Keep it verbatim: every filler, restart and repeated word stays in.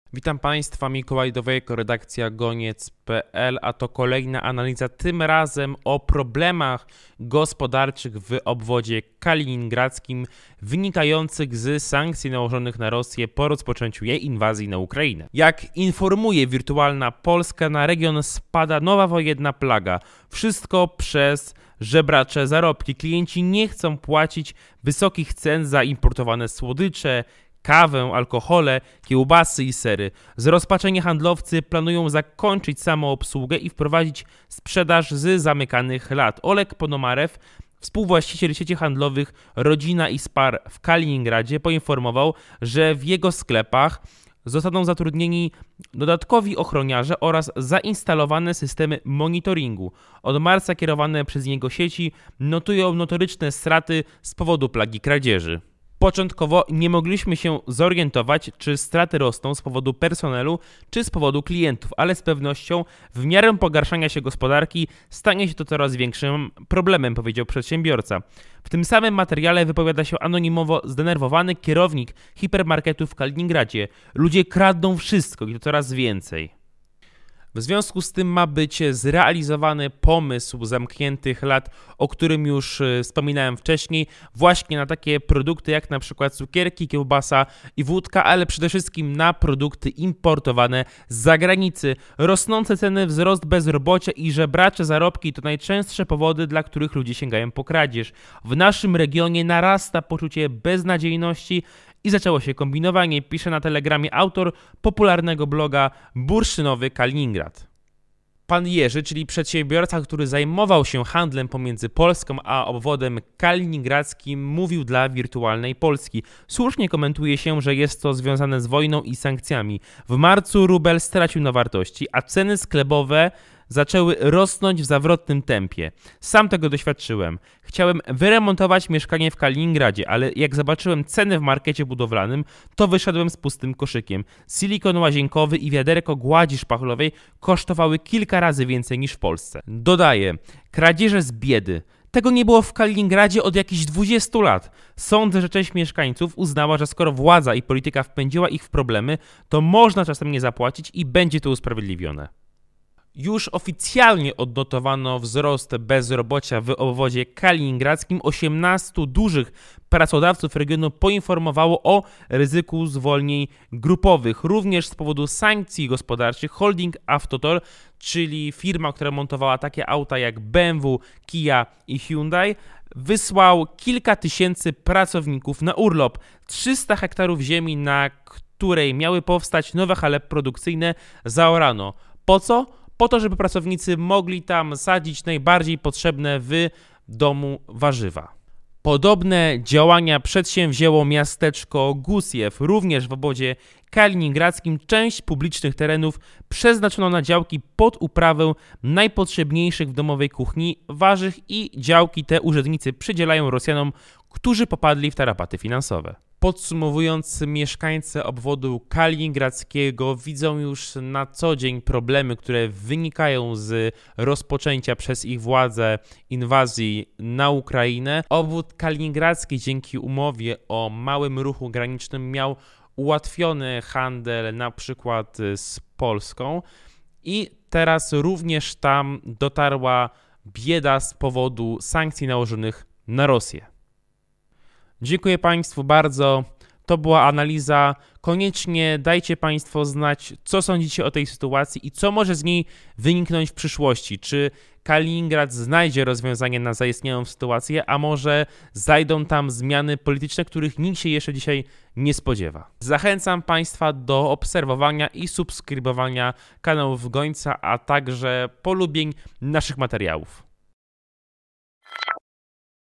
Witam Państwa, Mikołaj Dowejko, redakcja goniec kropka pe el, a to kolejna analiza, tym razem o problemach gospodarczych w obwodzie kaliningradzkim wynikających z sankcji nałożonych na Rosję po rozpoczęciu jej inwazji na Ukrainę. Jak informuje Wirtualna Polska, na region spada nowa wojenna plaga. Wszystko przez żebracze zarobki. Klienci nie chcą płacić wysokich cen za importowane słodycze, kawę, alkohole, kiełbasy i sery. Zrozpaczeni handlowcy planują zakończyć samoobsługę i wprowadzić sprzedaż z zamykanych lat. Oleg Ponomarew, współwłaściciel sieci handlowych Rodzina i Spar w Kaliningradzie, poinformował, że w jego sklepach zostaną zatrudnieni dodatkowi ochroniarze oraz zainstalowane systemy monitoringu. Od marca kierowane przez niego sieci notują notoryczne straty z powodu plagi kradzieży. Początkowo nie mogliśmy się zorientować, czy straty rosną z powodu personelu, czy z powodu klientów, ale z pewnością w miarę pogarszania się gospodarki stanie się to coraz większym problemem, powiedział przedsiębiorca. W tym samym materiale wypowiada się anonimowo zdenerwowany kierownik hipermarketu w Kaliningradzie. Ludzie kradną wszystko i to coraz więcej. W związku z tym ma być zrealizowany pomysł zamkniętych lat, o którym już wspominałem wcześniej, właśnie na takie produkty jak na przykład cukierki, kiełbasa i wódka, ale przede wszystkim na produkty importowane z zagranicy. Rosnące ceny, wzrost bezrobocia i żebracze zarobki to najczęstsze powody, dla których ludzie sięgają po kradzież. W naszym regionie narasta poczucie beznadziejności i zaczęło się kombinowanie, pisze na Telegramie autor popularnego bloga Bursztynowy Kaliningrad. Pan Jerzy, czyli przedsiębiorca, który zajmował się handlem pomiędzy Polską a obwodem kaliningradzkim, mówił dla Wirtualnej Polski. Słusznie komentuje się, że jest to związane z wojną i sankcjami. W marcu rubel stracił na wartości, a ceny sklepowe zaczęły rosnąć w zawrotnym tempie. Sam tego doświadczyłem. Chciałem wyremontować mieszkanie w Kaliningradzie, ale jak zobaczyłem ceny w markecie budowlanym, to wyszedłem z pustym koszykiem. Silikon łazienkowy i wiaderko gładzi szpachlowej kosztowały kilka razy więcej niż w Polsce. Dodaję, kradzieże z biedy. Tego nie było w Kaliningradzie od jakichś dwudziestu lat. Sądzę, że część mieszkańców uznała, że skoro władza i polityka wpędziła ich w problemy, to można czasem nie zapłacić i będzie to usprawiedliwione. Już oficjalnie odnotowano wzrost bezrobocia w obwodzie kaliningradzkim. osiemnastu dużych pracodawców regionu poinformowało o ryzyku zwolnień grupowych. Również z powodu sankcji gospodarczych holding Avtotor, czyli firma, która montowała takie auta jak B M W, Kia i Hyundai, wysłał kilka tysięcy pracowników na urlop. trzysta hektarów ziemi, na której miały powstać nowe hale produkcyjne, zaorano. Po co? Po to, żeby pracownicy mogli tam sadzić najbardziej potrzebne w domu warzywa. Podobne działania przedsięwzięło miasteczko Gusiew. Również w obwodzie kaliningradzkim część publicznych terenów przeznaczono na działki pod uprawę najpotrzebniejszych w domowej kuchni warzyw i działki te urzędnicy przydzielają Rosjanom, którzy popadli w tarapaty finansowe. Podsumowując, mieszkańcy obwodu kaliningradzkiego widzą już na co dzień problemy, które wynikają z rozpoczęcia przez ich władze inwazji na Ukrainę. Obwód kaliningradzki dzięki umowie o małym ruchu granicznym miał ułatwiony handel na przykład z Polską i teraz również tam dotarła bieda z powodu sankcji nałożonych na Rosję. Dziękuję Państwu bardzo. To była analiza. Koniecznie dajcie Państwo znać, co sądzicie o tej sytuacji i co może z niej wyniknąć w przyszłości. Czy Kaliningrad znajdzie rozwiązanie na zaistniałą sytuację, a może zajdą tam zmiany polityczne, których nikt się jeszcze dzisiaj nie spodziewa. Zachęcam Państwa do obserwowania i subskrybowania kanałów Gońca, a także polubień naszych materiałów.